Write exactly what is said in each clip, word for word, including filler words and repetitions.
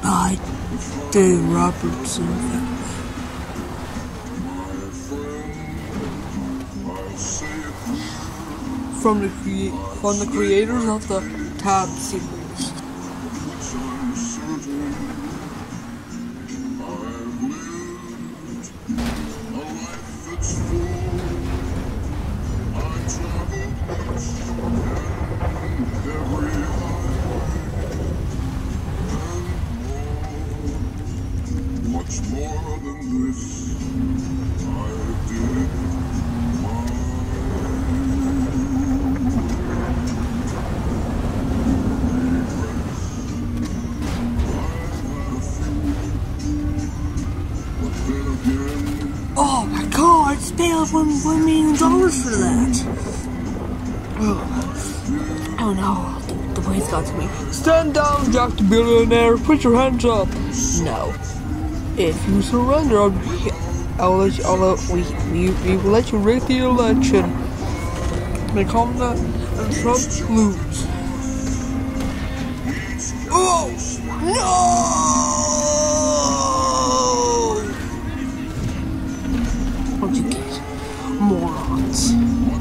by Dave Robertson family. From the crea- from the creators of the Tab series. Much more than this, I did Oh my god, it's paid off one, one million dollars for that. Oh, oh no, the, the weight's got to me. Stand down, Jack the Billionaire, put your hands up. No. If you surrender, I'll, I'll let you, I'll let, we, we, we will let you rig the election. They come that and Trump lose. Oh, no! What'd you get? Morons.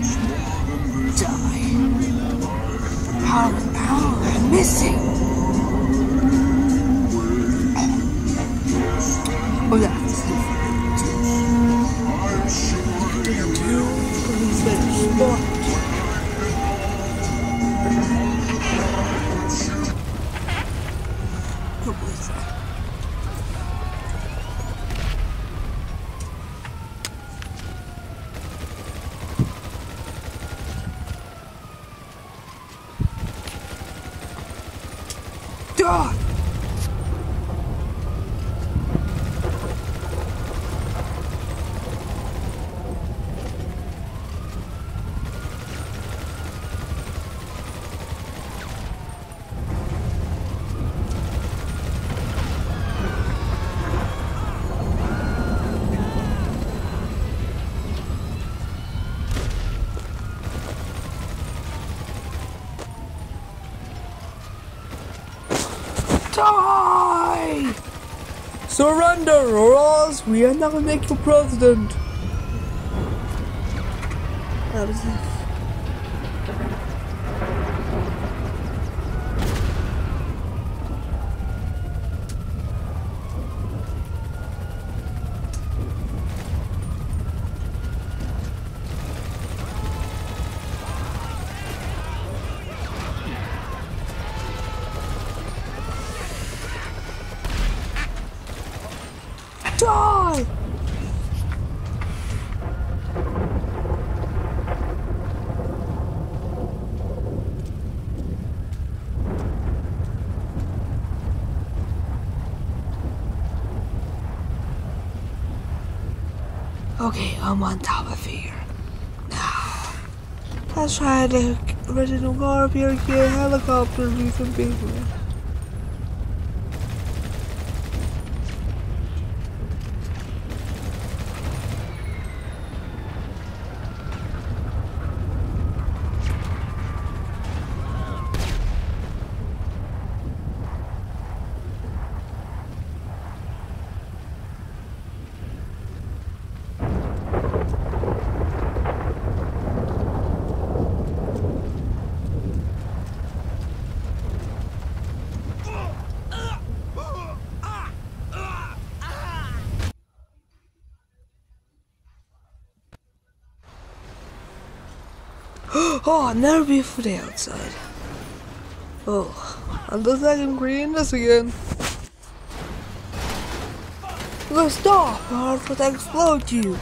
Die. How, how am I missing? Oh yeah, it's different. Two finished. Four. What was that? God! Die! Surrender, or else we are not gonna make you president. That was it. Die! Okay, I'm on top of here. Now, let's try to original go up here and get a helicopter we can be with. Oh, another beautiful day outside. Oh, and the second green this again. Go stop, or I'll try to explode you.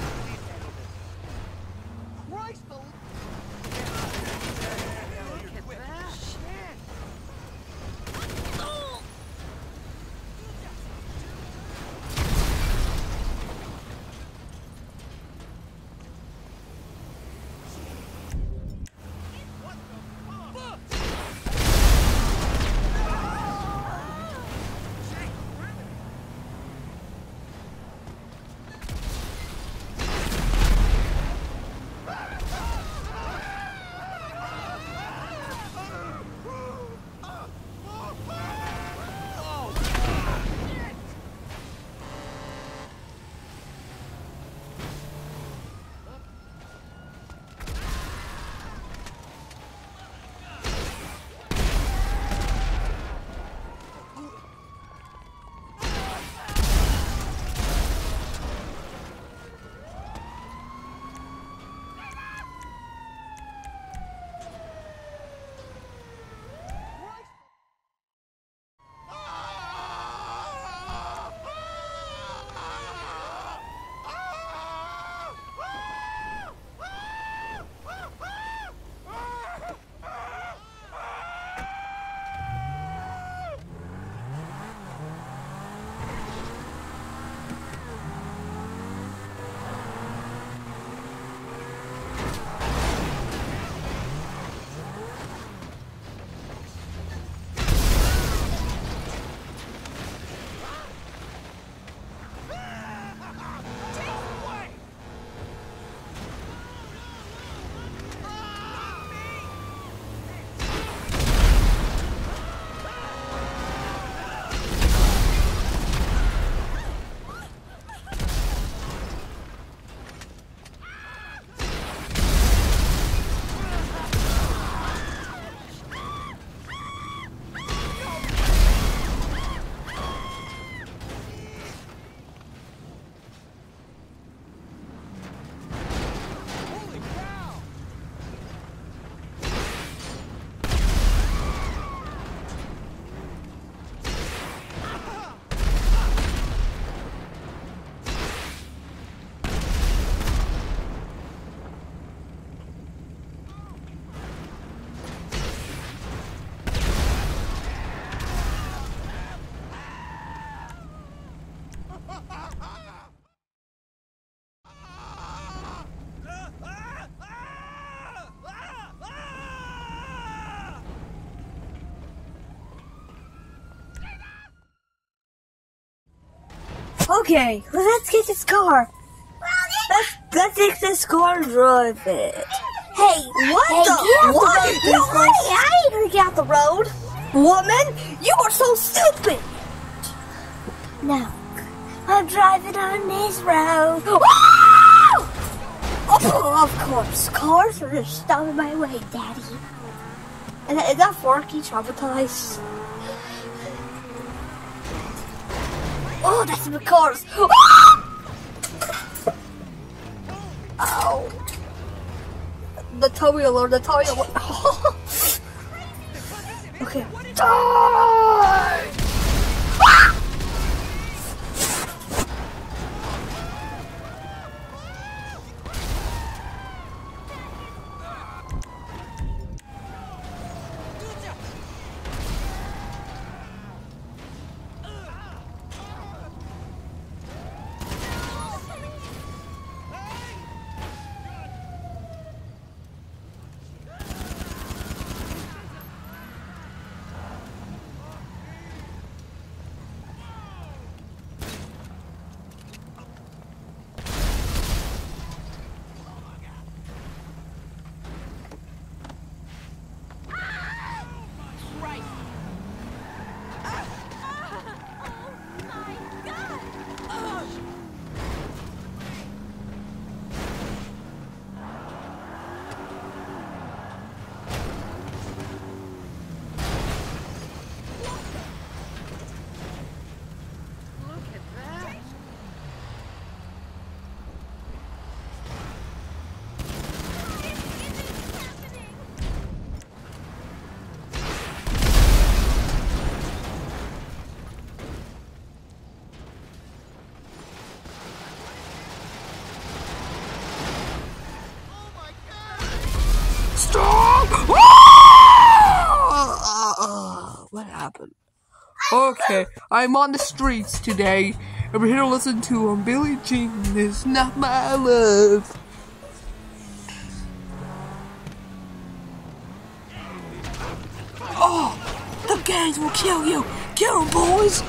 Okay, let's get this car. Let's let's take this car and drive it. Hey, what Hey, the? get out What? the road, No, business. honey, I ain't gonna get out the road. Woman, you are so stupid. No. I'm driving on this road. Oh, of course, cars are just stopping my way, Daddy. And is that Forky traumatized? Oh, that's the cars. Ow. The towing alert, the towing alert. Okay. Die! Stop! Ah! What happened? Okay, I'm on the streets today, and we're here to listen to um, Billie Jean Is Not My Love. Oh, the gangs will kill you. Kill them, boys.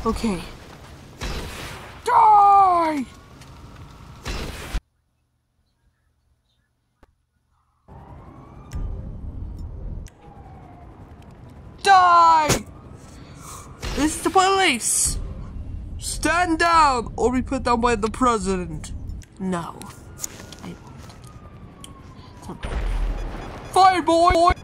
Okay. Die! Die! This is the police! Stand down or be put down by the president. No. I won't. Fire, boy!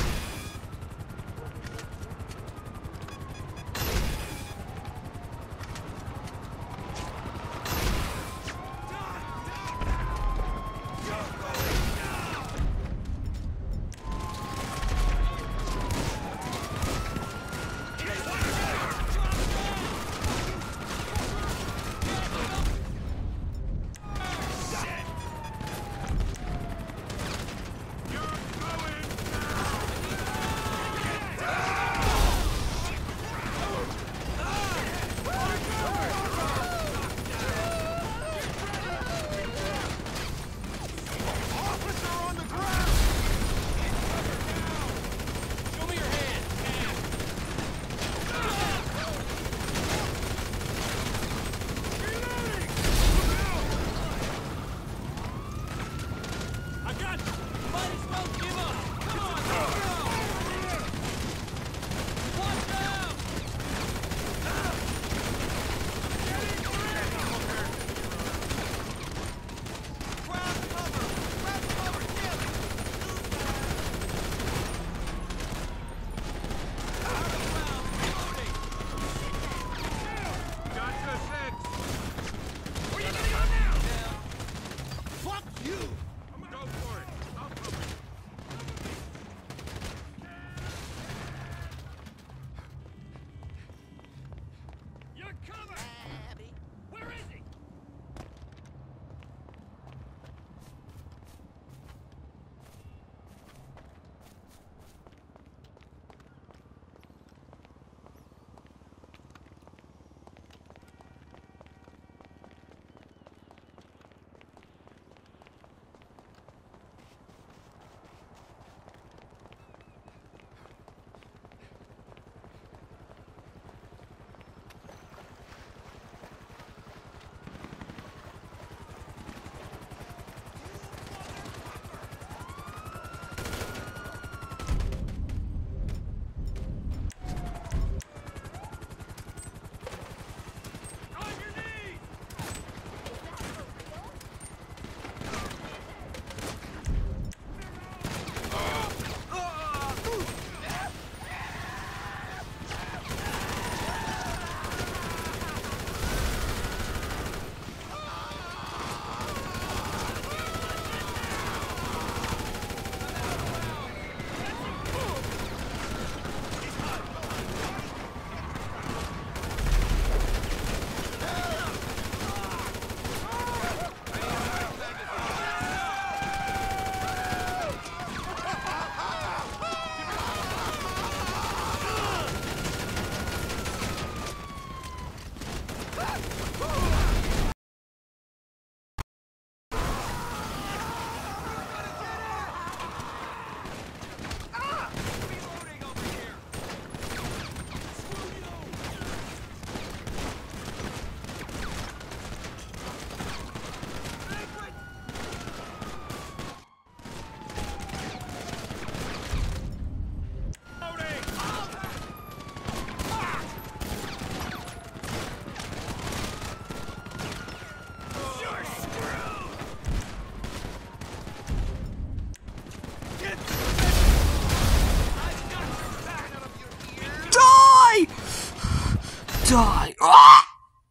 Die! Ah!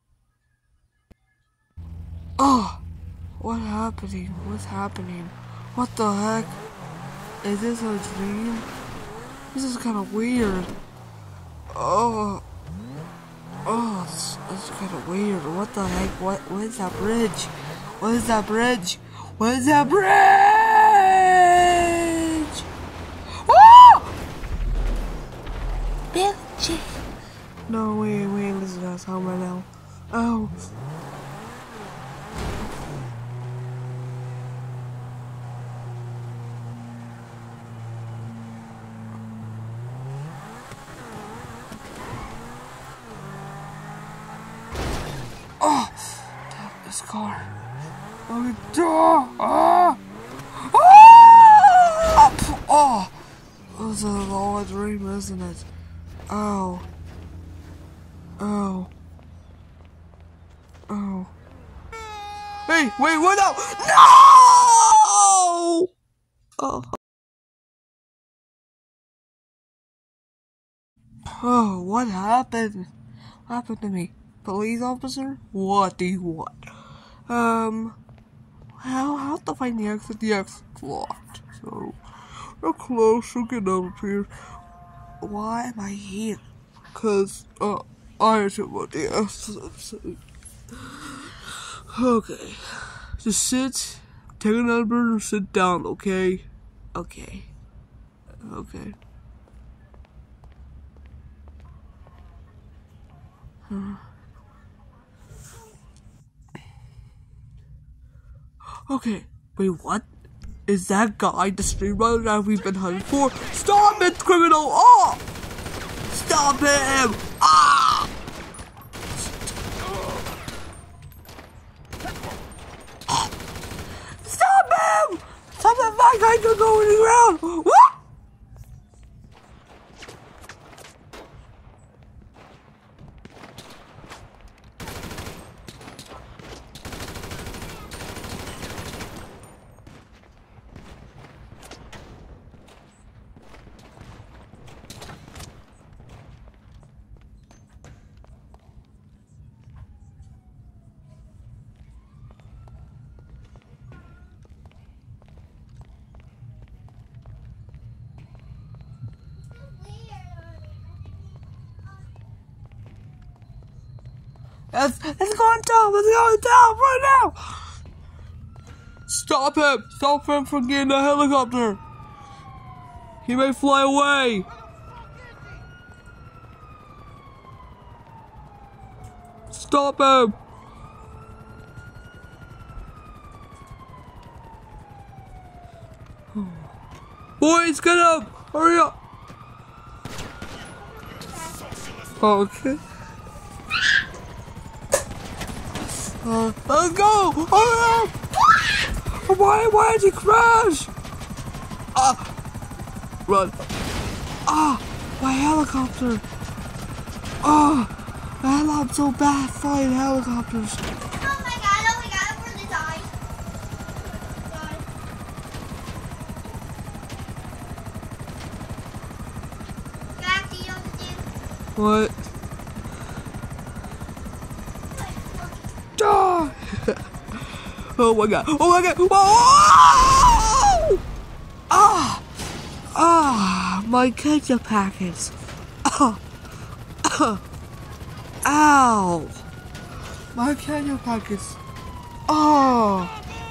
Oh, what's happening? What's happening? What the heck? Is this a dream? This is kind of weird. Oh, oh, it's, it's kind of weird. What the heck? What? What is that bridge? What is that bridge? What is that bridge? Oh! Bitch. No, wait, wait, listen to that sound right now. Oh. car. Oh, ah! Ah! Oh! This is all a dream, isn't it? Oh. Oh. Oh. Hey, wait, what now? No! Oh. Oh, what happened? What happened to me? Police officer? What do you want? Um, well, how to find the exit? The exit's locked. So, we're close to get over here. Why am I here? Cause, uh, I should want the exit. Okay. Just sit, take a number, and sit down, okay? Okay. Okay. Hmm. Okay, wait, what? Is that guy the street runner that we've been hunting for? Stop it, criminal! Oh! Stop him! Ah! Stop him! Stop that bad guy from going around! What? Let's, let's go on top! Let's go on top right now! Stop him! Stop him from getting a helicopter! He may fly away! Stop him! Boys, get up! Hurry up! Okay. Uh, let's go! Hurry up! Why, why did you crash? Ah! Run. Ah! My helicopter! Ah! Man, I'm so bad flying helicopters. Oh my god, oh my god, I'm gonna die. Oh back to you, dude. What? Ah! Oh my god! Oh my god! Whoa! Ah! Ah! My ketchup packets! Ah! Ah! Ow! My ketchup packets! Oh!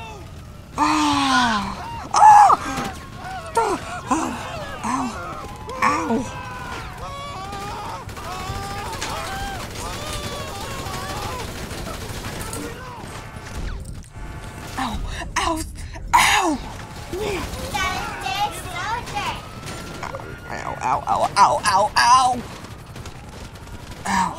Ah! Ah! Ah! Ow! Ow! Ow! Ow! Ow! Ow! Ow! Ow! Ow! Ow! Ow! Ow!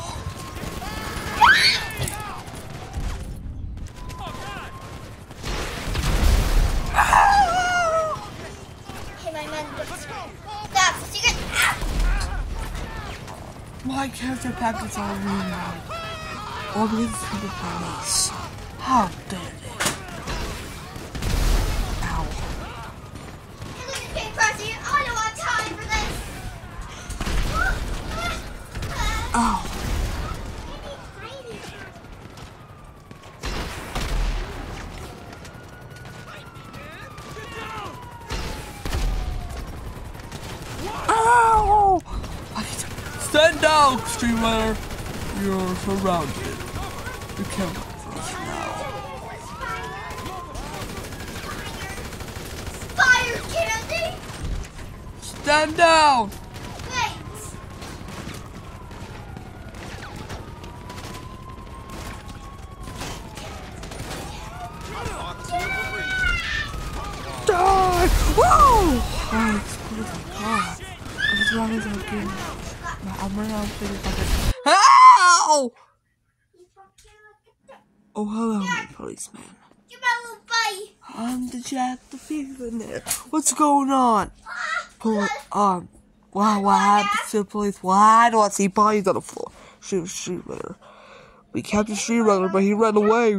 My character packets are ruined. All because of the police. How dare they? Ow. I don't want time for this. Ow. Ow! Stand down, Streamer! You're surrounded. You can't go for us now. Fire candy! Stand down! Wait! Die! Whoa! Oh, exploded my car. I was running to the game. I'm running out of the Ow! Oh, hello, my policeman. You're my little buddy. I'm the Jack the Billionaire. What's going on? Poli- um, wow, what happened to the police? Why do I see bodies on the floor? Shoot, street runner. We captured street runner, but he ran away.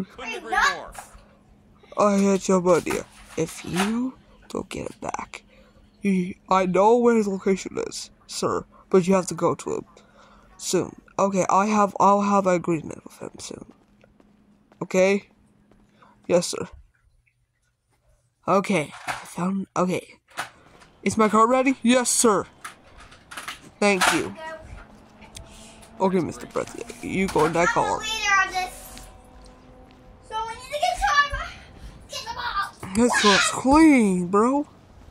I had your idea. If you don't get it back, he, I know where his location is, sir, but you have to go to him soon. Okay, I have, I'll have an agreement with him soon. Okay? Yes, sir. Okay, I found, okay. Is my car ready? Yes, sir. Thank you. Okay, Mister President, you go in that I'm car. the leader of this. So we need to get time. Get the ball. This looks clean, bro.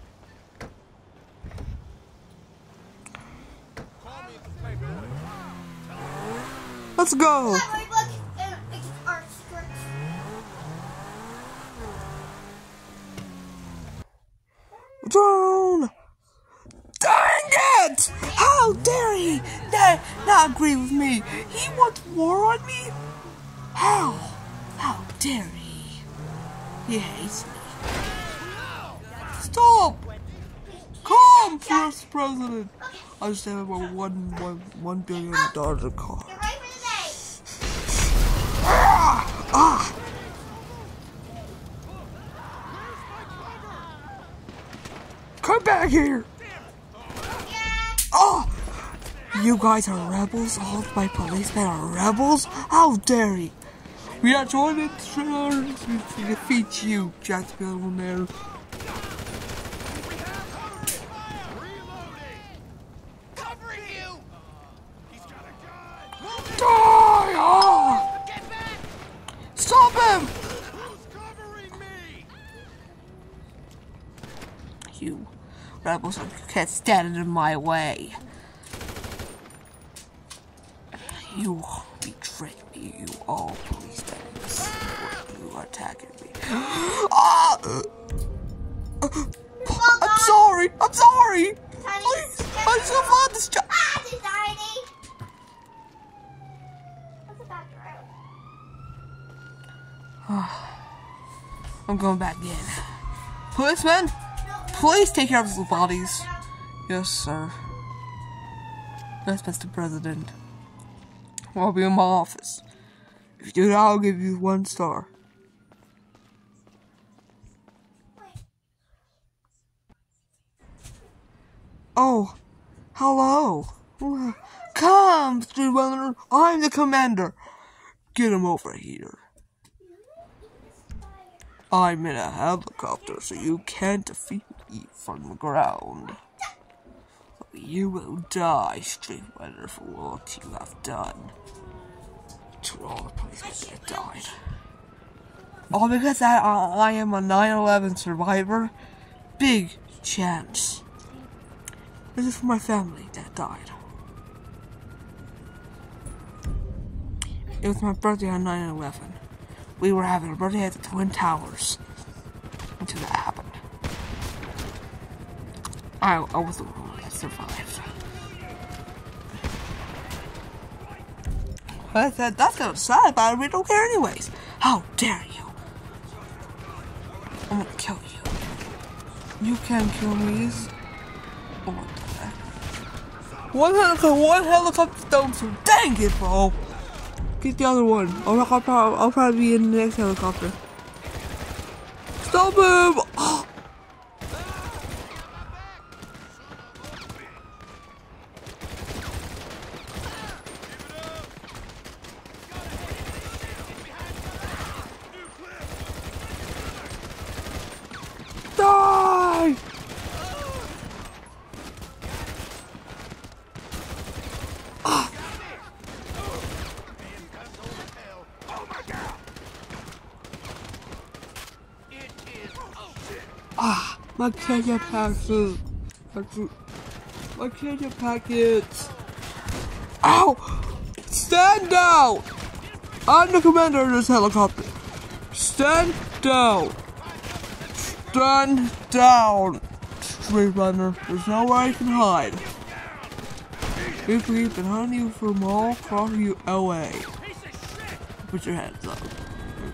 Let's go. Look, look, and it's our script. Down. Dang it! How dare he not, not agree with me? He wants war on me? How? How dare he? He hates me. Stop! Calm, first president. I just have about one, one, one billion dollars a car. Get ready for the day. Ah! Ah! Come back here! Oh! You guys are rebels? All my policemen are rebels? How dare you! We are joining to defeat you, Jack the Billionaire. Die! Oh! Stop him! You rebels can't stand in my way. You betrayed me, you all policemen. You are attacking me. Ah! I'm sorry! I'm sorry! Please! I'm so glad this job. Ah, the tiny. What's the back row? I'm going back in. Policemen, please take care of these bodies. Yes, sir. Yes, Mister President. I'll be in my office. If you do that, I'll give you one star. Oh, hello. Come, Street Runner. I'm the commander. Get him over here. I'm in a helicopter, so you can't defeat me from the ground. You will die, Street Runner, for what you have done to all the policemen that died. All because I, I am a nine eleven survivor? Big chance. This is for my family that died. It was my birthday on nine eleven. We were having a birthday at the Twin Towers until that happened. I, I was the one that survived. I said, that's not sad about it, we don't care anyways. How dare you? I'm gonna kill you. You can't kill me. This... Oh, what the heck? One helicopter, one helicopter down, so dang it, bro. Get the other one. I'll, I'll, probably, I'll probably be in the next helicopter. Stop him! Oh. Die! Ah. Ah, my Kenya packets. My Kenya packets. Ow! Stand down! I'm the commander of this helicopter. Stand down. Stand down. Street Runner. There's nowhere I can hide. We've been hunting you from all across you L A. Put your hands up.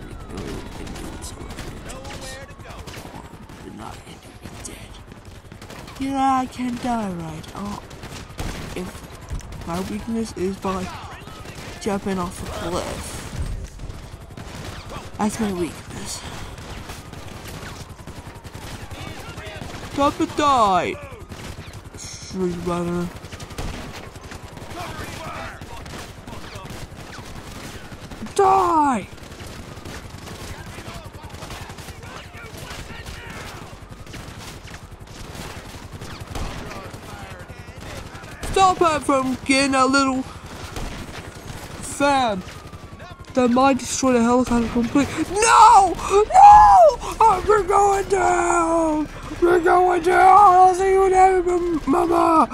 here I can die, right? Oh, if my weakness is by jumping off a cliff. That's my weakness. Stop and die! Street runner. Die! Stop her from getting a little fan that might destroy the helicopter completely. No! No! Oh, we're going down! We're going down! I'll see you there, Mama!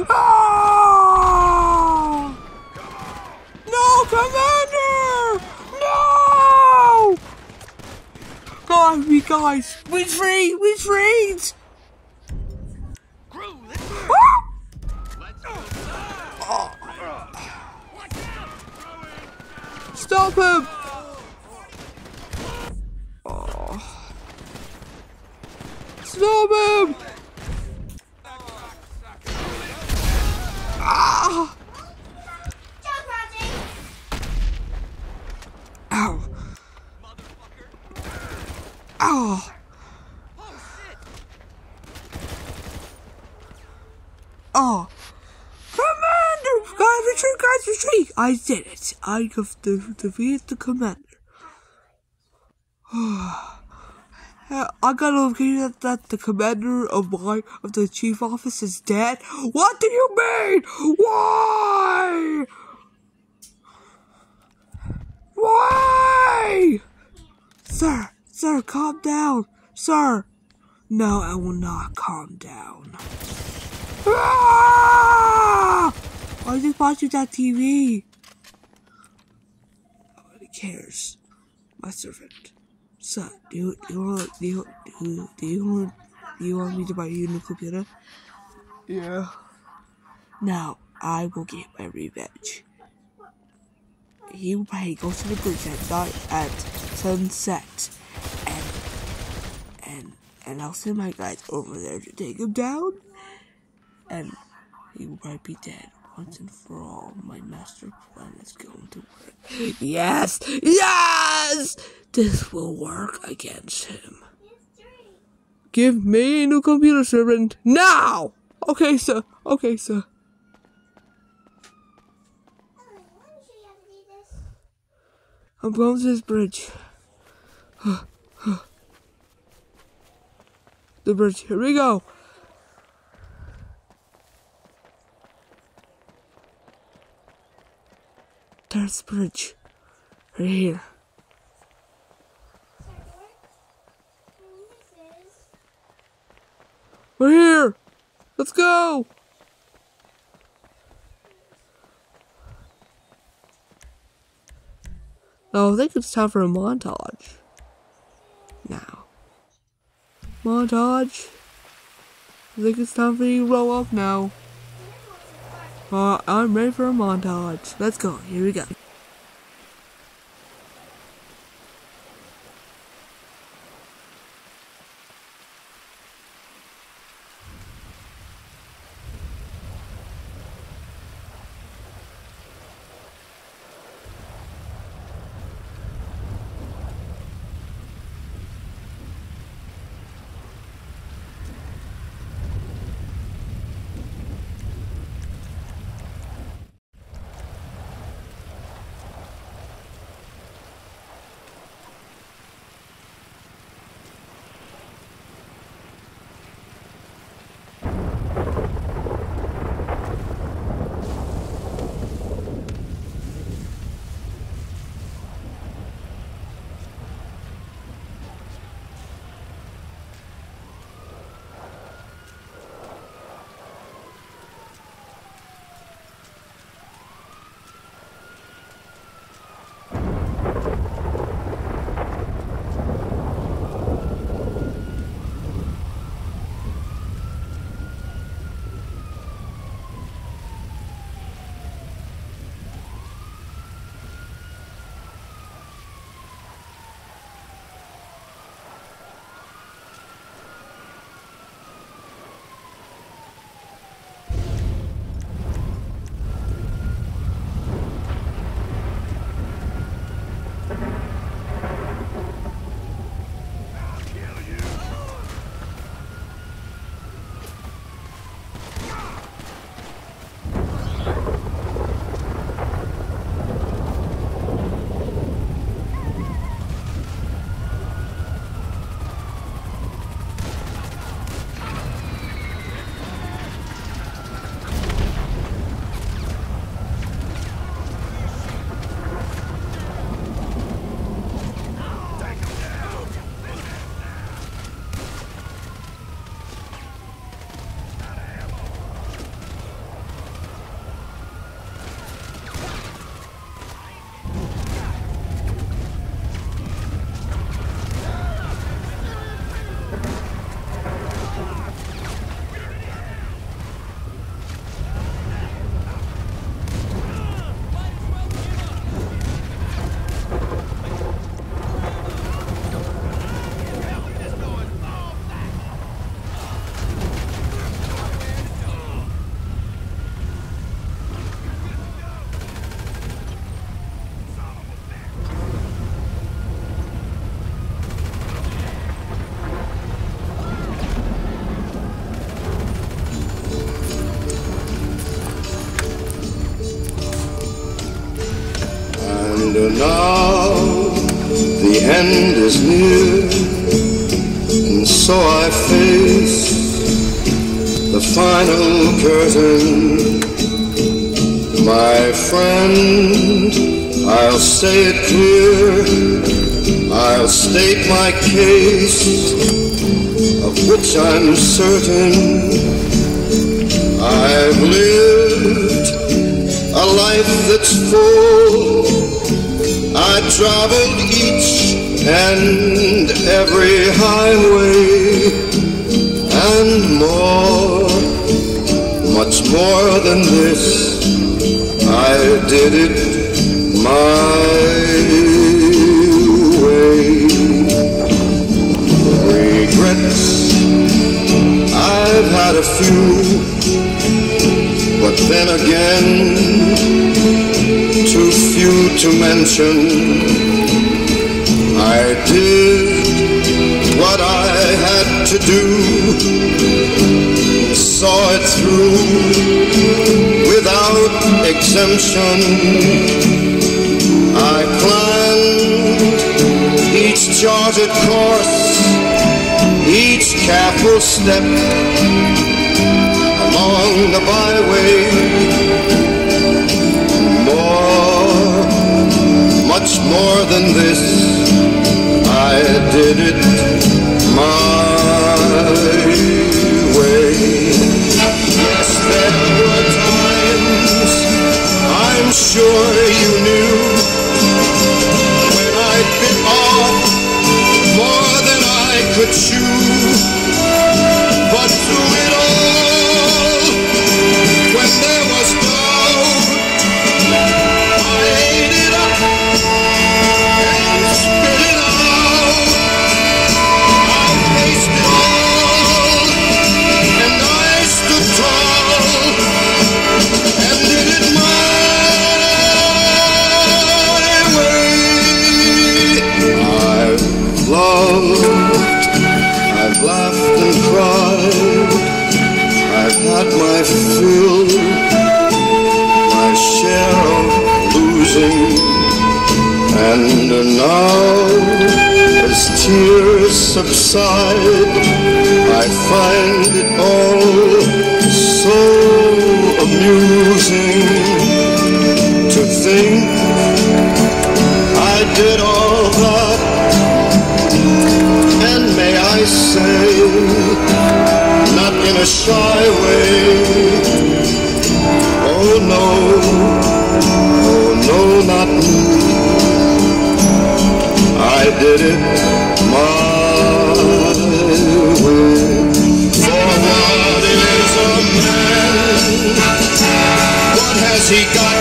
Ah! No, Commander! No! God, we guys, we free! We freed! Stop him! Oh. Stop him! Ah! Ow! Ow! Oh! Commander! Guys, retreat! Guys, retreat! I did it! I have defeated the commander. I got a notification that, that the commander of my of the chief office is dead. What do you mean? Why? Why? Sir, sir, calm down, sir. No, I will not calm down. Ah! I just watching that T V. Nobody cares. My servant. So, do you, do you want, do you, do you, do you want, do you want me to buy you a new computer? Yeah. Now, I will get my revenge. He will probably go to the bridge at night at sunset, and, and, and I'll send my guys over there to take him down, and he will probably be dead once and for all. My master plan is going to work. Yes! Yes! This will work against him. Give me a new computer, servant, now! Okay, sir. Okay, sir. I'm going to this bridge. The bridge. Here we go. There's the bridge. Right here. We're here! Let's go! Oh, I think it's time for a montage. Now. Montage. I think it's time for you to roll up now. Uh, I'm ready for a montage. Let's go. Here we go. And now the end is near, and so I face the final curtain. My friend, I'll say it clear, I'll state my case, of which I'm certain. I've lived a life that's full. I traveled each and every highway, and more, much more than this. I did it my way. Regrets, I've had a few, but then again, too few to mention. I did what I had to do, saw it through without exemption. I planned each charted course, each careful step along the byway. More, much more than this, I did it my way. Yes, there were times, I'm sure you knew, when I bit off more than I could chew. But through it all, when there was doubt, I ate it up and spit it out. I faced it all, and I stood tall, and did it my way. I've loved, I've laughed and cried, I've had my fill, my share of losing, and now, as tears subside, I find it all so amusing to think I did all that, and may I say, not in a shy way. Oh no, oh no, not me. I did it my way. For what is a man? What has he got?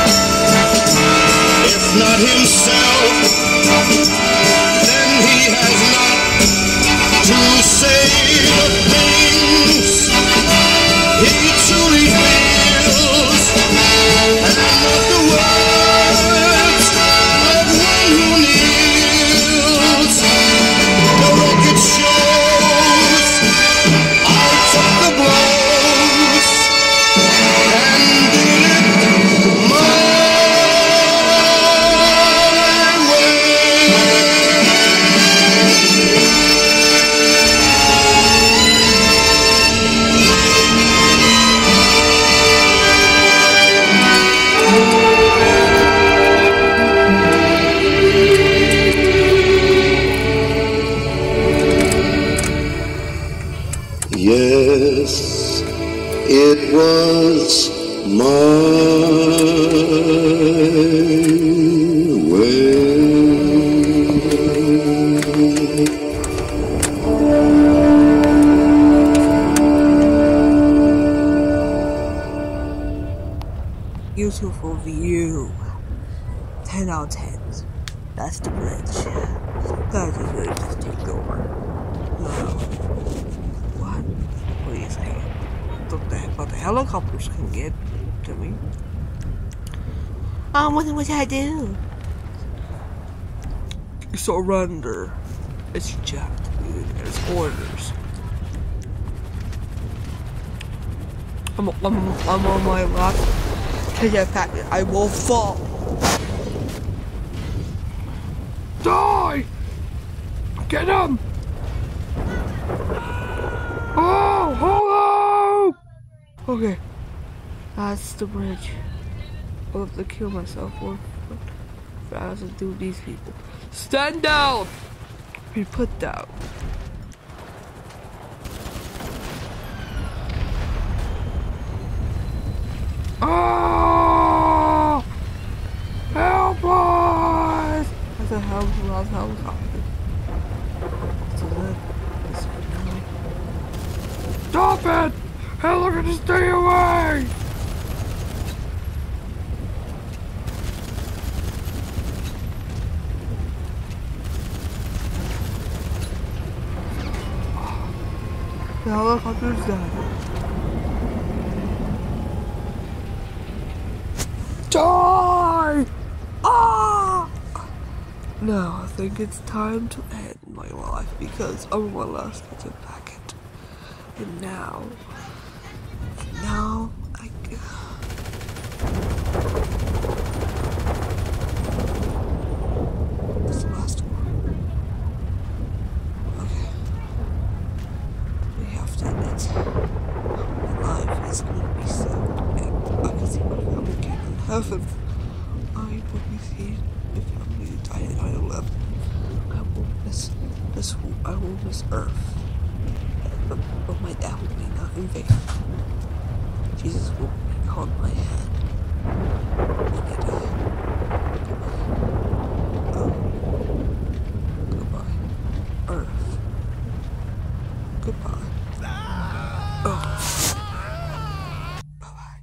If not himself, then he has not to say the things he truly feels, and not the words of one who kneels. The record shows I took the blows and did it my Yes, it was my way. Beautiful view. ten out of ten. That's the bridge. Guys, it's really just take over. No. What? What are you saying? What the heck? But the helicopters can get to me. Um, what, what should I do? Surrender. It's jacked, dude. It's orders. I'm, I'm, I'm on my last jetpack. I will fall. Die! Get him! Oh, hello! Okay, that's the bridge. I'll have to kill myself for if I have to do these people. Stand down! Be put down. Oh! Help us! That's a hell of a helicopter. So that is finale. Stop it! Hell, look at this, stay away! The helicopter's dead. Die! Ah! Now I think it's time to end my life because everyone else gets a packet. And now, now I. This last one. Okay. We have to end it. My life is going to be so and I can see my family again in heaven. I will be seeing my family die at nine eleven. I will miss this. I will miss Earth. But, but my dad will be not in vain. Jesus will be on my head. When I die. Oh. Goodbye. Earth. Goodbye. Oh. Bye-bye.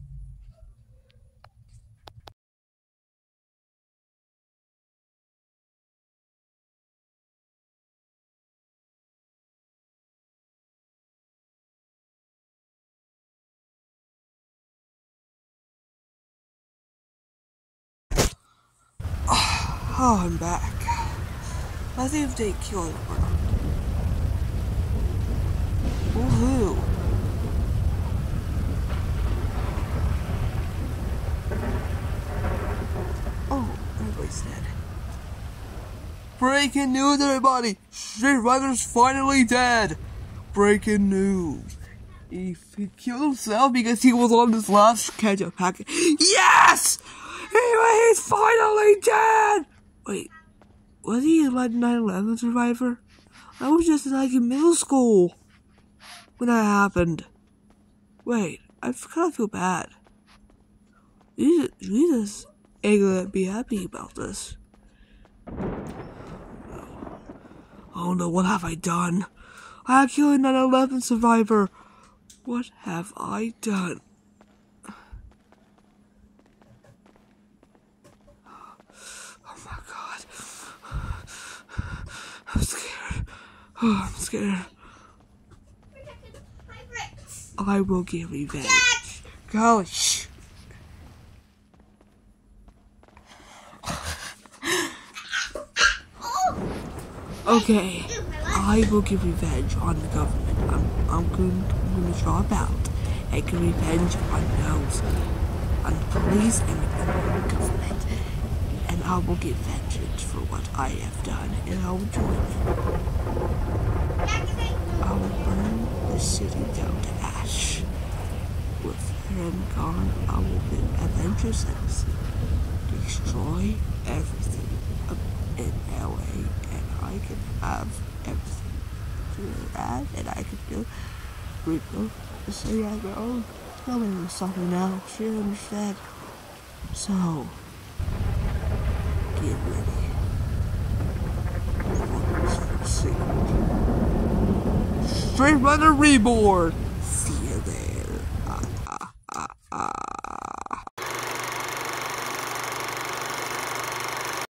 Oh, I'm back. Let's see if they kill him or not. Woohoo! Oh, everybody's dead. Breaking news, everybody! Street Fighter's finally dead! Breaking news. He, he killed himself because he was on this last ketchup packet. Yes! He, he's finally dead! Wait, was he a like nine eleven survivor? I was just like in middle school when that happened. Wait, I kind of feel bad. Jesus, Jesus ain't gonna be happy about this. Oh no, what have I done? I have killed a nine eleven survivor. What have I done? I'm scared. Oh, I'm scared. I will get revenge. Gosh. Okay, I will get revenge on the government. I'm, I'm going, I'm going to drop out and get revenge on those, on the police and the government. And I will get vengeance for what I have done, and I will join them. I will burn the city down to ash. With them gone, I will be Avengers Citizen. Destroy everything in L A, and I can have everything to add, and I can do rebuild the city on my own. Nobody was something now. She understood. So. Get ready. Street Fighter Reborn!